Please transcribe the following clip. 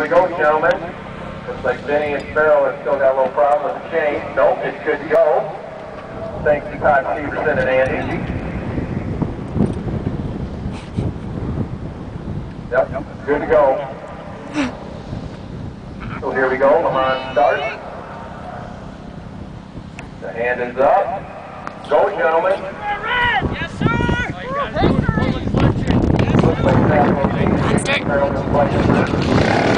we go, gentlemen. Looks like Vinny and Sparrow have still got a little problem with the chain. Nope, it's good to go. Thanks to Todd Severson and Andy. Yep, good to go. So here we go, Lamont starts. The hand is up. Go, gentlemen. Yes, sir! Looks like that will be